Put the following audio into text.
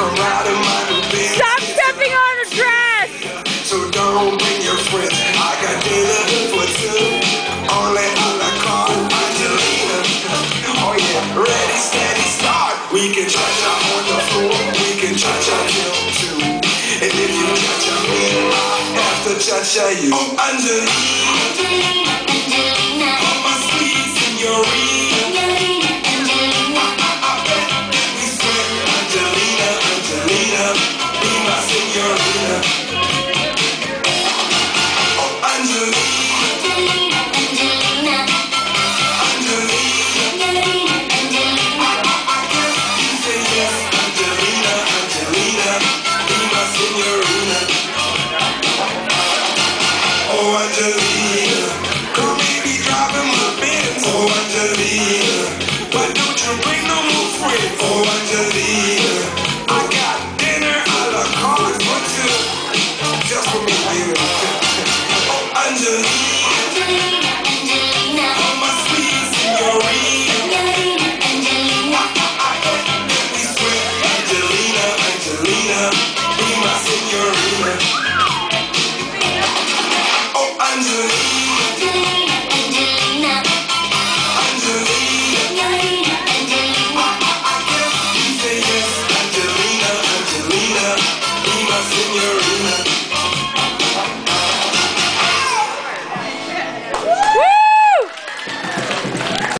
I'm riding my new Benz. Stop stepping on her dress! So don't bring your friends. I got dinner for two. Only a la carte, Angelina. Oh yeah, ready, steady, start. We can cha-cha on the floor. We can cha-cha till 2. And if you cha-cha me, I'll have to cha-cha you. Oh, Angelina, Angelina, oh my sweet señorita. I bet we sweat. Angelina, Angelina, be my señorita. Oh, Angelina, Angelina, Angelina, I guess you say yes. Angelina, Angelina, be my señorita. Oh, Angelina, girl, maybe driving my Benz. Oh, Angelina, why don't you bring no more friends? Oh, Angelina, I got dinner a la carte for 2. Just for me, baby. Oh, Angelina, Angelina, oh my sweet señorita. I bet we sweat. Angelina, Angelina, be my señorita. Oh, Angelina, Angelina, Angelina, I guess you say yes. Angelina, Angelina, be my señorita.